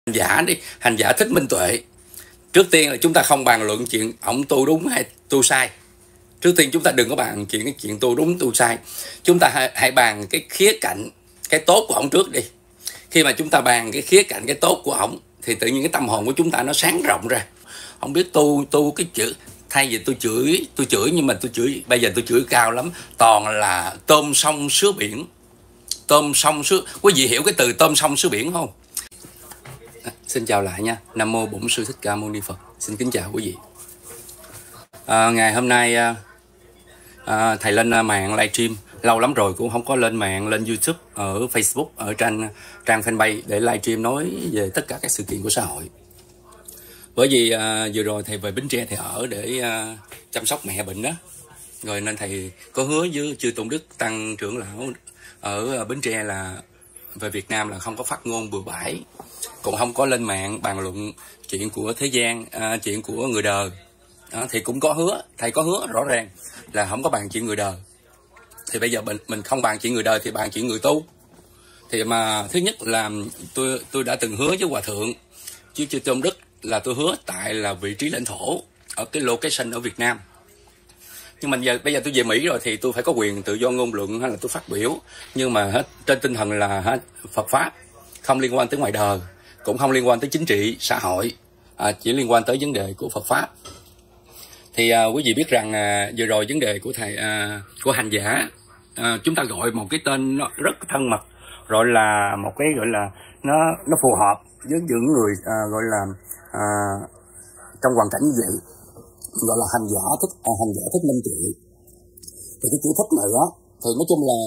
Hành giả đi, hành giả Thích Minh Tuệ. Trước tiên là chúng ta không bàn luận chuyện ổng tu đúng hay tu sai. Trước tiên chúng ta đừng có bàn chuyện tu đúng tu sai. Chúng ta hãy bàn cái khía cạnh cái tốt của ổng trước đi. Khi mà chúng ta bàn cái khía cạnh cái tốt của ổng thì tự nhiên cái tâm hồn của chúng ta nó sáng rộng ra. Không biết tu cái chữ, thay vì tôi chửi nhưng mà tôi chửi bây giờ tôi chửi cao lắm, toàn là tôm sông sứa biển. Tôm sông sứa, quý vị hiểu cái từ tôm sông sứa biển không? Xin chào lại nha. Nam mô Bổn Sư Thích Ca Mâu Ni Phật. Xin kính chào quý vị. Ngày hôm nay thầy lên mạng livestream, lâu lắm rồi cũng không có lên mạng, lên YouTube, ở Facebook, ở trang fanpage để livestream nói về tất cả các sự kiện của xã hội. Bởi vì vừa rồi thầy về Bến Tre thầy ở để chăm sóc mẹ bệnh đó, rồi nên thầy có hứa với chư Tôn Đức Tăng trưởng lão ở Bến Tre là về Việt Nam là không có phát ngôn bừa bãi, cũng không có lên mạng bàn luận chuyện của thế gian, chuyện của người đời. Thì cũng có hứa, thầy có hứa rõ ràng là không có bàn chuyện người đời. Thì bây giờ mình không bàn chuyện người đời thì bàn chuyện người tu. Thì mà thứ nhất là tôi đã từng hứa với Hòa Thượng chứ chư Tôn Đức là tôi hứa tại là vị trí lãnh thổ ở cái location ở Việt Nam. Nhưng mà bây giờ tôi về Mỹ rồi thì tôi phải có quyền tự do ngôn luận hay là tôi phát biểu, nhưng mà trên tinh thần là Phật pháp, không liên quan tới ngoài đời, cũng không liên quan tới chính trị xã hội, chỉ liên quan tới vấn đề của Phật pháp. Thì quý vị biết rằng vừa rồi vấn đề của thầy của hành giả, chúng ta gọi một cái tên nó rất thân mật, gọi là một cái gọi là nó phù hợp với những người gọi là trong hoàn cảnh như vậy, gọi là hành giả thích Minh Tuệ. Thì cái chữ thích này á thì nói chung là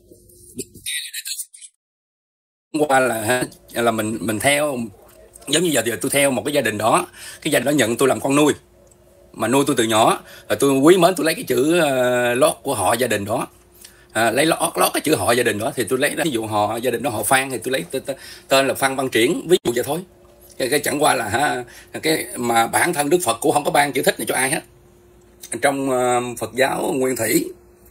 qua là mình theo, giống như giờ tôi theo một cái gia đình đó, cái gia đình đó nhận tôi làm con nuôi, mà nuôi tôi từ nhỏ, rồi tôi quý mến, tôi lấy cái chữ lót của họ gia đình đó, lấy lót cái chữ họ gia đình đó, thì tôi lấy ví dụ họ gia đình đó họ Phan thì tôi lấy tên là Phan Văn Triển, ví dụ vậy thôi. Cái chẳng qua là cái mà bản thân Đức Phật cũng không có ban chữ thích này cho ai hết. Trong Phật giáo Nguyên Thủy,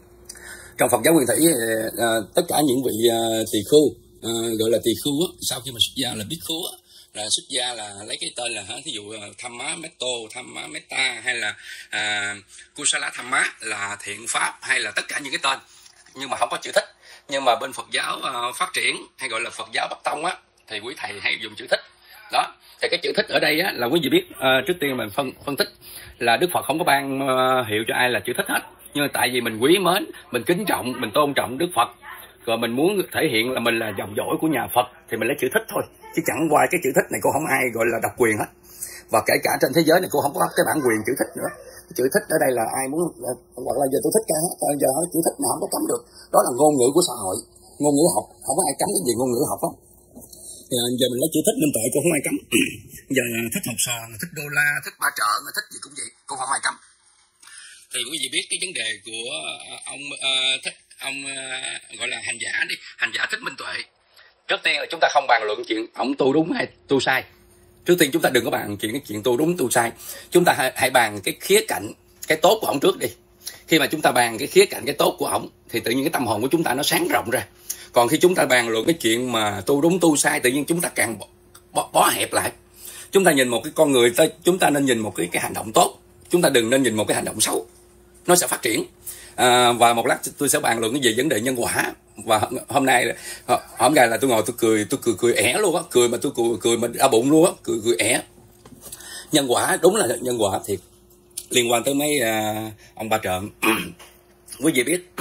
tất cả những vị tỳ khưu, gọi là tỳ khưu á, sau khi mà xuất gia là biết khưu á, là xuất gia là lấy cái tên là ví dụ Thamma Metto, Thamma Metta, hay là Kusala Thamma là thiện pháp, hay là tất cả những cái tên, nhưng mà không có chữ thích. Nhưng mà bên Phật giáo phát triển hay gọi là Phật giáo Bắc Tông á, thì quý thầy hay dùng chữ thích đó. Thì cái chữ thích ở đây á, là quý vị biết, trước tiên mình phân tích là Đức Phật không có ban hiệu cho ai là chữ thích hết, nhưng tại vì mình quý mến, mình kính trọng, mình tôn trọng Đức Phật, rồi mình muốn thể hiện là mình là dòng dõi của nhà Phật thì mình lấy chữ thích thôi, chứ chẳng qua cái chữ thích này cũng không ai gọi là độc quyền hết, và kể cả trên thế giới này cũng không có cái bản quyền chữ thích nữa. Chữ thích ở đây là ai muốn, hoặc là giờ tôi thích ca hát, giờ chữ thích nào không có cấm được, đó là ngôn ngữ của xã hội, ngôn ngữ học, không có ai cấm cái gì ngôn ngữ học đó. Giờ mình lấy chữ thích Minh Tuệ cũng không ai cấm. Giờ thích học sò, thích đô la, thích ba trợ, thích gì cũng vậy, cũng không ai cấm. Thì quý vị biết cái vấn đề của ông gọi là hành giả đi, hành giả Thích Minh Tuệ. Trước tiên là chúng ta không bàn luận chuyện ổng tu đúng hay tu sai. Trước tiên chúng ta đừng có bàn chuyện tu đúng tu sai. Chúng ta hãy bàn cái khía cạnh cái tốt của ổng trước đi. Khi mà chúng ta bàn cái khía cạnh cái tốt của ổng thì tự nhiên cái tâm hồn của chúng ta nó sáng rộng ra. Còn khi chúng ta bàn luận cái chuyện mà tu đúng tu sai, tự nhiên chúng ta càng bó hẹp lại. Chúng ta nhìn một cái con người, chúng ta nên nhìn một cái hành động tốt, chúng ta đừng nên nhìn một cái hành động xấu, nó sẽ phát triển. Và một lát tôi sẽ bàn luận về vấn đề nhân quả. Và hôm nay là tôi ngồi tôi cười ẻ luôn á, cười mà tôi cười mà đau bụng luôn á, cười ẻ. Nhân quả đúng là nhân quả thiệt, liên quan tới mấy ông ba trợn. Quý vị biết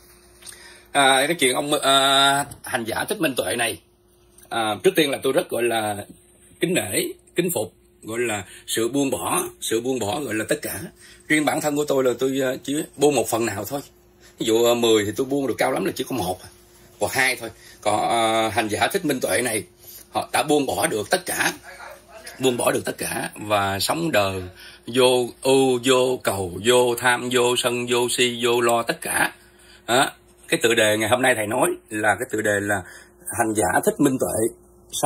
cái chuyện ông hành giả Thích Minh Tuệ này, trước tiên là tôi rất gọi là kính nể, kính phục, gọi là sự buông bỏ gọi là tất cả. Riêng bản thân của tôi là tôi chỉ buông một phần nào thôi. Ví dụ 10 thì tôi buông được cao lắm là chỉ có 1 hoặc 2 thôi. Còn hành giả Thích Minh Tuệ này, họ đã buông bỏ được tất cả và sống đời vô ưu, vô cầu, vô tham, vô sân, vô si, vô lo tất cả. Cái tựa đề ngày hôm nay thầy nói là cái tựa đề là hành giả Thích Minh Tuệ,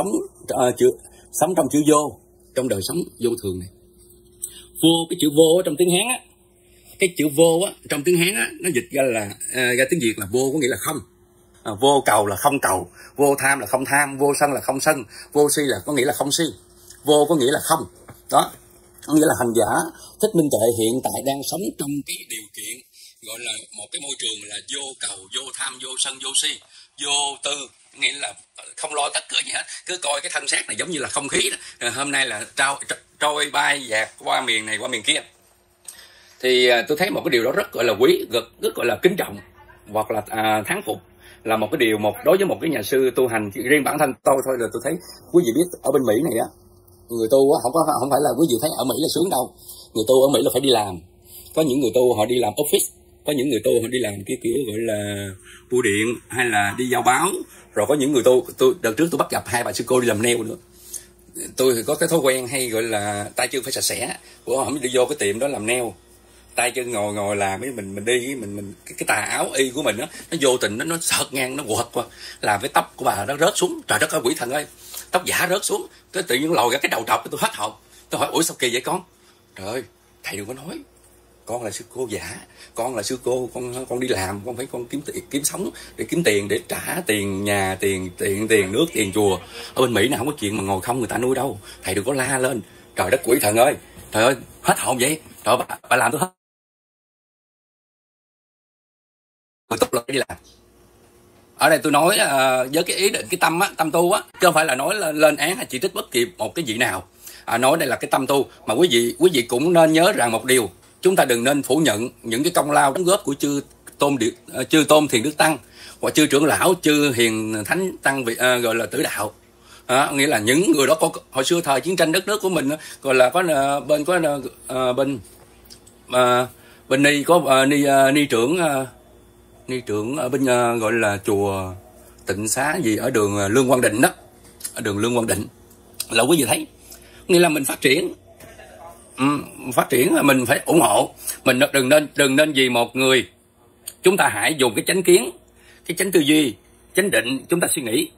sống trong chữ vô, trong đời sống vô thường này. Vô, cái chữ vô trong tiếng Hán á, cái chữ vô á trong tiếng Hán á, nó dịch ra là ra tiếng Việt là vô, có nghĩa là không. vô cầu là không cầu, vô tham là không tham, vô sân là không sân, vô si là có nghĩa là không si, vô có nghĩa là không. Đó, có nghĩa là hành giả Thích Minh Tuệ hiện tại đang sống trong cái điều kiện gọi là một cái môi trường là vô cầu, vô tham, vô sân, vô si, vô tư, nghĩa là không lo tất cả gì hết, cứ coi cái thân xác này giống như là không khí đó. Hôm nay là trôi bay dạt qua miền này qua miền kia. Thì tôi thấy một cái điều đó rất gọi là quý, rất gọi là kính trọng hoặc là thán phục, là một cái điều đối với một cái nhà sư tu hành. Riêng bản thân tôi thôi là tôi thấy, quý vị biết ở bên Mỹ này á, người tu á, không phải là quý vị thấy ở Mỹ là sướng đâu. Người tu ở Mỹ là phải đi làm. Có những người tu họ đi làm office, có những người tu họ đi làm cái kiểu gọi là bưu điện hay là đi giao báo. Rồi có những người tu, đợt trước tôi bắt gặp 2 bà sư cô đi làm nail nữa. Tôi thì có cái thói quen hay gọi là tay chân phải sạch sẽ, của họ đi vô cái tiệm đó làm nail, tay chân ngồi làm, mình đi mình cái tà áo y của mình đó, nó vô tình nó sợt ngang, nó quật qua làm cái tóc của bà nó rớt xuống. Trời đất ơi, quỷ thần ơi, tóc giả rớt xuống, cái tự nhiên lòi ra cái đầu trọc, tôi hết hồn. Tôi hỏi ủa sao kỳ vậy con? Trời ơi, thầy đừng có nói, con là sư cô giả, con là sư cô, con đi làm, con phải kiếm sống để kiếm tiền để trả tiền nhà, tiền nước, tiền chùa. Ở bên Mỹ nào không có chuyện mà ngồi không người ta nuôi đâu, thầy đừng có la lên. Trời đất quỷ thần ơi, trời ơi, hết hồn vậy. Trời, bà làm tôi hết. Tôi tốt là đi làm. Ở đây tôi nói với cái ý định, cái tâm tu á, chứ không phải là nói lên án hay chỉ trích bất kỳ một cái vị nào. Nói đây là cái tâm tu mà quý vị cũng nên nhớ rằng một điều, chúng ta đừng nên phủ nhận những cái công lao đóng góp của chư tôn Thiền Đức Tăng hoặc chư trưởng lão, chư hiền thánh tăng gọi là tử đạo. Nghĩa là những người đó có hồi xưa thời chiến tranh đất nước của mình, gọi là có bên ni có ni trưởng ở bên gọi là chùa Tịnh Xá gì ở đường Lương Quang Định đó, ở đường Lương Quang Định, là quý vị thấy, nghĩa là mình phát triển là mình phải ủng hộ. Mình đừng nên vì một người, chúng ta hãy dùng cái chánh kiến, cái chánh tư duy, chánh định, chúng ta suy nghĩ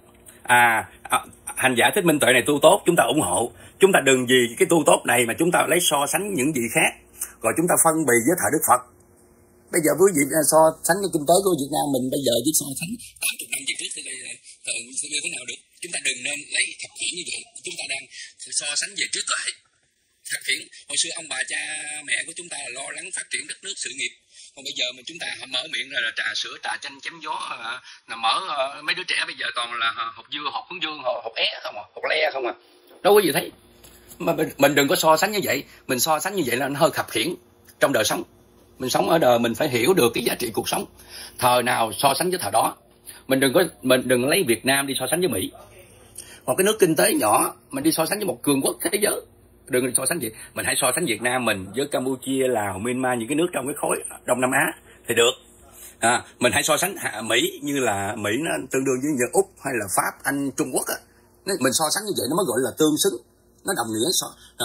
hành giả Thích Minh Tuệ này tu tốt, chúng ta ủng hộ. Chúng ta đừng vì cái tu tốt này mà chúng ta lấy so sánh những gì khác, rồi chúng ta phân bì với thời Đức Phật. Bây giờ quý vị so sánh cái kinh tế của Việt Nam mình bây giờ với so sánh 80 năm về trước thì sẽ như thế nào được? Chúng ta đừng nên lấy thập khiển như vậy. Chúng ta đang so sánh về trước lại. Thập khiển, hồi xưa ông bà cha mẹ của chúng ta là lo lắng phát triển đất nước, sự nghiệp. Còn bây giờ mình chúng ta mở miệng là trà sữa, trà chanh, chém gió, là mở mấy đứa trẻ bây giờ toàn là học dưa, học hướng dương, học é không à, học le không à. Đâu có gì thấy. Mà mình đừng có so sánh như vậy. Mình so sánh như vậy là nó hơi khập khiển trong đời sống. Mình sống ở đời mình phải hiểu được cái giá trị cuộc sống. Thời nào so sánh với thời đó. Mình đừng lấy Việt Nam đi so sánh với Mỹ. Một cái nước kinh tế nhỏ mình đi so sánh với một cường quốc thế giới. Đừng so sánh gì. Mình hãy so sánh Việt Nam mình với Campuchia, Lào, Myanmar, những cái nước trong cái khối Đông Nam Á thì được. Mình hãy so sánh Mỹ như là Mỹ nó tương đương với như Úc hay là Pháp, Anh, Trung Quốc á. Mình so sánh như vậy nó mới gọi là tương xứng. Nó đồng nghĩa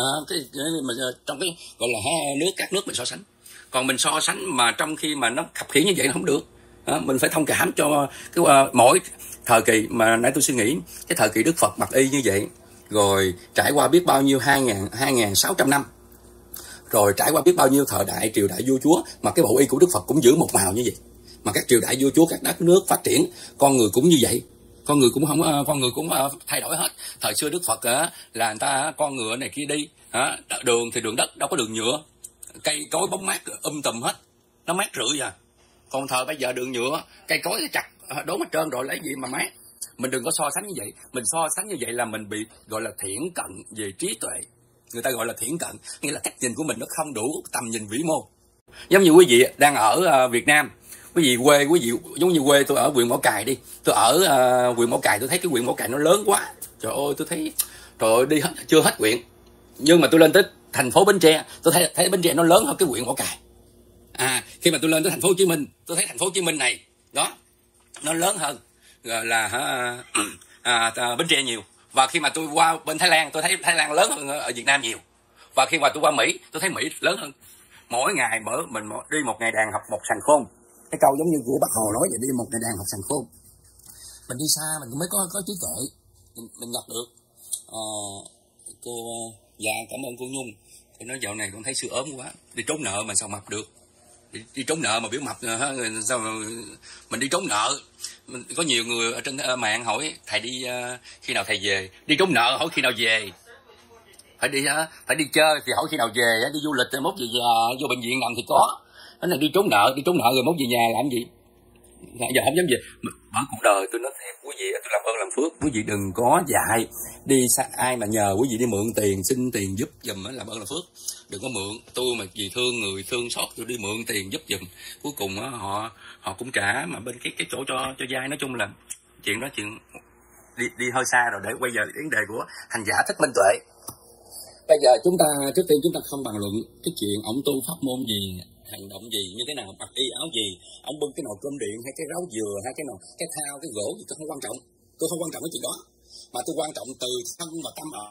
trong cái gọi là các nước mình so sánh. Còn mình so sánh mà trong khi mà nó khập khiễng như vậy nó không được. Mình phải thông cảm cho cái mỗi thời kỳ mà nãy tôi suy nghĩ, cái thời kỳ Đức Phật mặc y như vậy, rồi trải qua biết bao nhiêu 2.600 năm, rồi trải qua biết bao nhiêu thời đại triều đại vua chúa mà cái bộ y của Đức Phật cũng giữ một màu như vậy. Mà các triều đại vua chúa, các đất nước phát triển, con người cũng như vậy, con người cũng thay đổi hết. Thời xưa Đức Phật là người ta con ngựa này kia đi, đường thì đường đất, đâu có đường nhựa, cây cối bóng mát tùm hết, nó mát rượi à. Còn thời bây giờ đường nhựa, cây cối nó chặt đốn hết trơn rồi, lấy gì mà mát. Mình đừng có so sánh như vậy. Mình so sánh như vậy là mình bị gọi là thiển cận về trí tuệ. Người ta gọi là thiển cận, nghĩa là cách nhìn của mình nó không đủ tầm nhìn vĩ mô. Giống như quý vị đang ở Việt Nam, quý vị giống như quê tôi ở huyện Mỏ Cày đi. Tôi ở huyện Mỏ Cày, tôi thấy cái huyện Mỏ Cày nó lớn quá. Trời ơi, tôi thấy đi chưa hết huyện. Nhưng mà tôi lên tới thành phố Bến Tre, tôi thấy Bến Tre nó lớn hơn cái huyện Mỏ Cày. Khi mà tôi lên tới thành phố Hồ Chí Minh, tôi thấy thành phố Hồ Chí Minh này đó nó lớn hơn là Bến Tre nhiều. Và khi mà tôi qua bên Thái Lan, tôi thấy Thái Lan lớn hơn ở Việt Nam nhiều. Và khi mà tôi qua Mỹ, tôi thấy Mỹ lớn hơn. Mỗi ngày mình đi một ngày đàn học một sành khôn. Cái câu giống như của Bác Hồ nói vậy, đi một ngày đàn học sành khôn. Mình đi xa mình mới có trí tuệ, mình gặp được. Cô dạ cảm ơn cô Nhung. Tôi nói dạo này con thấy sư ốm quá, đi trốn nợ mà sao mập được. đi trốn nợ mà biểu mập sao mà mình đi trốn nợ. Có nhiều người ở trên mạng hỏi thầy đi khi nào thầy về, đi trốn nợ hỏi khi nào về, phải đi chơi thì hỏi khi nào về, đi du lịch thì mốt về nhà vô bệnh viện nằm thì có. Đó là đi trốn nợ rồi mốt về nhà làm gì? Giờ không dám về. Bởi cuộc đời tôi nói thiệt quý vị, tôi làm ơn làm phước, quý vị đừng có dạy đi ai mà nhờ quý vị đi mượn tiền, xin tiền giúp giùm, làm ơn làm phước, đừng có mượn. Tôi mà vì thương người thương xót tôi đi mượn tiền giúp giùm, cuối cùng họ cũng trả mà bên cái chỗ cho vay. Nói chung là chuyện đó chuyện đi hơi xa rồi. Để bây giờ vấn đề của hành giả Thích Minh Tuệ. Bây giờ trước tiên chúng ta không bàn luận cái chuyện ổng tu pháp môn gì, hành động gì, như thế nào, mặc y áo gì, ông bưng cái nồi cơm điện hay cái rau dừa hay cái nồi, cái thao, cái gỗ gì, tôi không quan trọng. Tôi không quan trọng cái chuyện đó, mà tôi quan trọng từ thân và tâm ở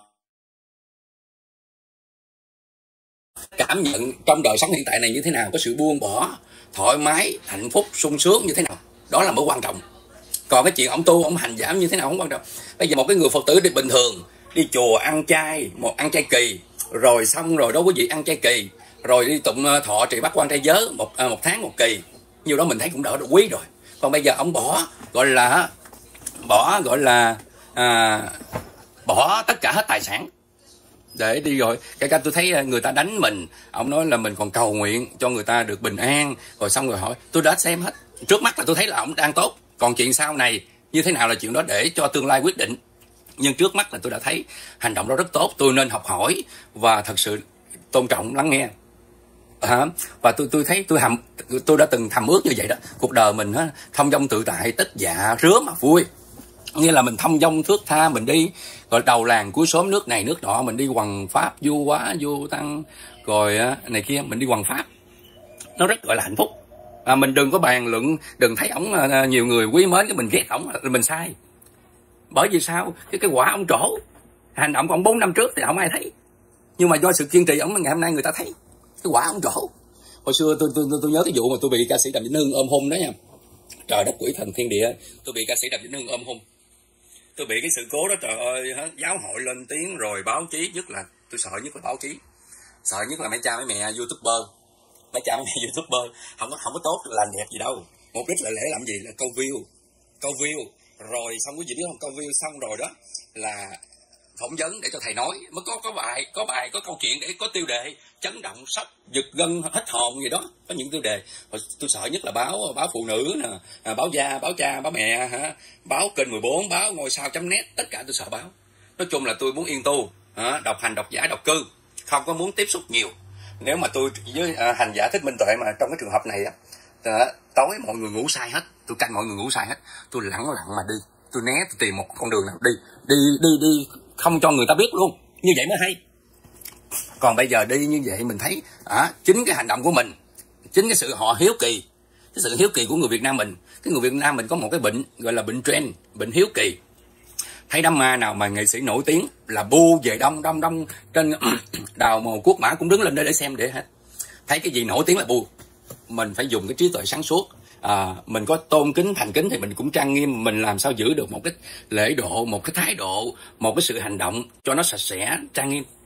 cảm nhận trong đời sống hiện tại này như thế nào, có sự buông bỏ, thoải mái, hạnh phúc, sung sướng như thế nào, đó là mới quan trọng. Còn cái chuyện ông tu, ông hành giảm như thế nào không quan trọng. Bây giờ một cái người Phật tử đi bình thường, đi chùa ăn chay kỳ, rồi xong rồi đó quý vị, ăn chay kỳ rồi đi tụng thọ trì bát quan trai giới một tháng một kỳ, nhiều đó mình thấy cũng đỡ được quý rồi. Còn bây giờ ông bỏ bỏ tất cả hết tài sản để đi. Rồi cái tôi thấy người ta đánh mình, ông nói là mình còn cầu nguyện cho người ta được bình an, rồi xong rồi hỏi, tôi đã xem hết. Trước mắt là tôi thấy là ông đang tốt, còn chuyện sau này như thế nào là chuyện đó để cho tương lai quyết định. Nhưng trước mắt là tôi đã thấy hành động đó rất tốt, tôi nên học hỏi và thật sự tôn trọng lắng nghe. Và tôi thấy tôi đã từng thầm ước như vậy đó. Cuộc đời mình thông dong tự tại, tất dạ rứa mà vui. Nghĩa là mình thông dong thước tha, mình đi rồi đầu làng cuối xóm, nước này nước nọ, mình đi hoằng pháp, du hóa du tăng rồi này kia, mình đi hoằng pháp, nó rất gọi là hạnh phúc. Mình đừng có bàn luận, đừng thấy ổng nhiều người quý mến cái mình ghét ổng là mình sai. Bởi vì sao? Cái quả ông trổ, hành động của ông 4 năm trước thì không ai thấy, nhưng mà do sự kiên trì ổng ngày hôm nay người ta thấy cái quả ông trổ. Hồi xưa tôi nhớ cái vụ mà tôi bị ca sĩ Đàm Vĩnh Hưng ôm hôn đó nha. Trời đất quỷ thần thiên địa, tôi bị ca sĩ Đàm Vĩnh Hưng ôm hôn. Tôi bị cái sự cố đó, trời ơi, giáo hội lên tiếng rồi báo chí, nhất là tôi sợ nhất là báo chí, sợ nhất là mấy cha mấy mẹ youtuber, không có tốt làm đẹp gì đâu, mục đích là để làm gì, là câu view rồi xong quý vị biết không, câu view xong rồi đó là phỏng vấn để cho thầy nói, mới có bài có câu chuyện để có tiêu đề chấn động, sốc, giật gân, hết hồn gì đó, có những tiêu đề. Tôi sợ nhất là báo phụ nữ nè, báo gia, báo cha, báo mẹ, báo kênh 14, báo ngôi sao.net, tất cả tôi sợ báo. Nói chung là tôi muốn yên tu, đọc hành, đọc giải, đọc cư, không có muốn tiếp xúc nhiều. Nếu mà tôi với hành giả Thích Minh Tuệ mà trong cái trường hợp này tối mọi người ngủ sai hết, tôi canh mọi người ngủ sai hết, tôi lặng mà đi, tôi né, tôi tìm một con đường nào đi không cho người ta biết luôn, như vậy mới hay. Còn bây giờ đi như vậy mình thấy chính cái hành động của mình, chính cái sự họ hiếu kỳ, cái sự hiếu kỳ của người Việt Nam mình. Cái người Việt Nam mình có một cái bệnh gọi là bệnh trend, bệnh hiếu kỳ. Thấy đám ma nào mà nghệ sĩ nổi tiếng là bu về đông trên đào mồ cuốc mã cũng đứng lên để xem để hết. Thấy cái gì nổi tiếng là bu. Mình phải dùng cái trí tuệ sáng suốt. Mình có tôn kính thành kính thì mình cũng trang nghiêm, mình làm sao giữ được một cái lễ độ, một cái thái độ, một cái sự hành động cho nó sạch sẽ trang nghiêm.